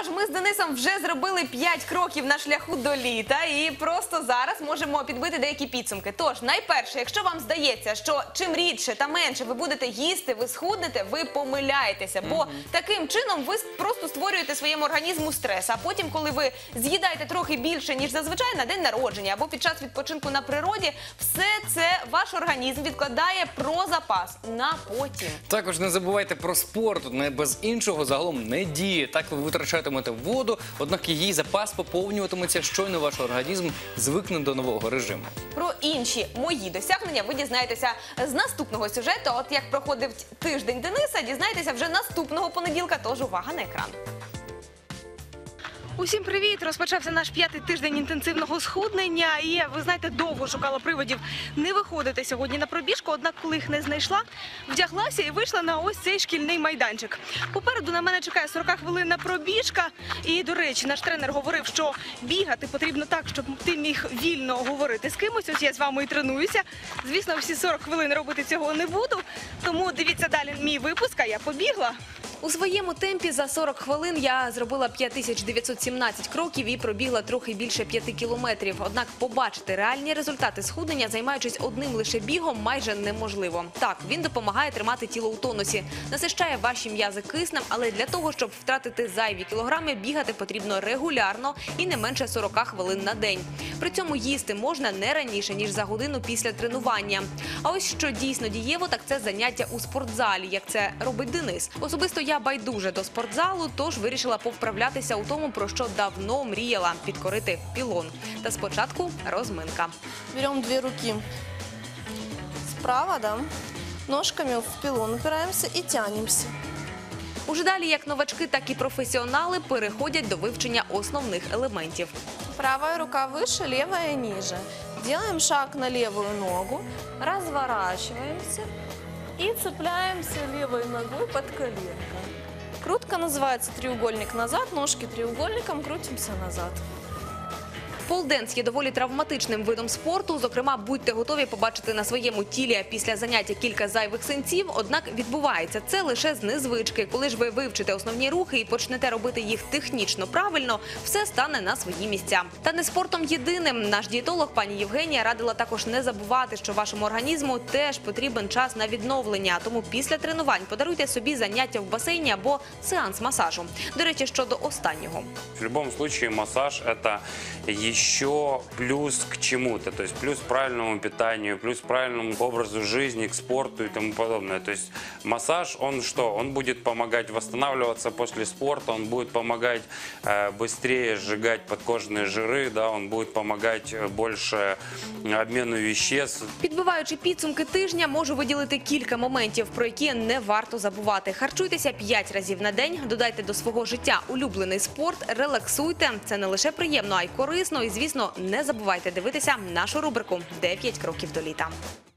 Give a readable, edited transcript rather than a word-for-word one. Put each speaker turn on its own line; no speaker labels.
ж, ми з Денисом вже зробили 5 кроків на шляху до літа і просто зараз можемо підбити деякі підсумки. Тож, найперше, якщо вам здається, що чим рідше та менше ви будете їсти, ви схуднете, ви помиляєтеся. Бо таким чином ви просто створюєте своєму організму стрес. А потім, коли ви з'їдаєте трохи більше, ніж зазвичай на день народження або під час відпочинку на природі, все це ваш організм відкладає про запас на потім.
Також не забувайте про спорт. Не без іншого загалом не діє. Так ви витрачатимете воду, однак її запас поповнюватиметься, щойно ваш організм звикне до нового режиму.
Про інші мої досягнення ви дізнаєтеся з наступного сюжету. От як проходив тиждень Дениса, дізнаєтеся вже наступного понеділка, тож увага на екран. Усім привіт! Розпочався наш 5-й тиждень інтенсивного схуднення. І, ви знаєте, довго шукала приводів не виходити сьогодні на пробіжку. Однак, коли їх не знайшла, вдяглася і вийшла на ось цей шкільний майданчик. Попереду на мене чекає 40-хвилинна пробіжка. І, до речі, наш тренер говорив, що бігати потрібно так, щоб ти міг вільно говорити з кимось. Ось я з вами і тренуюся. Звісно, всі 40 хвилин робити цього не буду. Тому дивіться далі мій випуск, а я побігла. У своєму темпі за 40 хвилин я зробила 5917 кроків і пробігла трохи більше 5 кілометрів. Однак побачити реальні результати схуднення, займаючись одним лише бігом, майже неможливо. Так, він допомагає тримати тіло у тонусі, насищає ваші м'язи киснем, але для того, щоб втратити зайві кілограми, бігати потрібно регулярно і не менше 40 хвилин на день. При цьому їсти можна не раніше, ніж за годину після тренування. А ось що дійсно дієво, так це заняття у спортзалі, як це робить Денис. Особисто я байдуже до спортзалу, тож вирішила повправлятися у тому, про що давно мріяла – підкорити пілон. Та спочатку розминка.
Берем 2 руки справа, да, ножками в пилон упираемся и тянемся.
Уже далі як новачки, так і професіонали переходять до вивчення основних елементів.
Правая рука выше, левая ниже. Делаем шаг на левую ногу, разворачиваемся и цепляемся левой ногой под коленко. Крутка называется треугольник назад, ножки треугольником, крутимся назад.
Полденс є доволі травматичним видом спорту. Зокрема, будьте готові побачити на своєму тілі після заняття кілька зайвих синців. Однак відбувається це лише з незвички. Коли ж ви вивчите основні рухи і почнете робити їх технічно правильно, все стане на свої місця. Та не спортом єдиним. Наш дієтолог пані Євгенія радила також не забувати, що вашому організму теж потрібен час на відновлення. Тому після тренувань подаруйте собі заняття в басейні або сеанс масажу. До речі, щодо останнього.
В любом случае массаж – это еще плюс к чему-то, то есть плюс к правильному питанию, плюс к правильному образу жизни, к спорту и тому подобное. То есть массаж, он что? Он будет помогать восстанавливаться после спорта, он будет помогать быстрее сжигать подкожные жиры, да, он будет помогать больше обмену веществ.
Підбиваючи підсумки тижня, можу виділити кілька моментів, про які не варто забувати. Харчуйтеся 5 разів на день, додайте до свого життя улюблений спорт, релаксуйте. Це не лише приємно, а й корисно. І, звісно, не забувайте дивитися нашу рубрику «9 кроків до літа».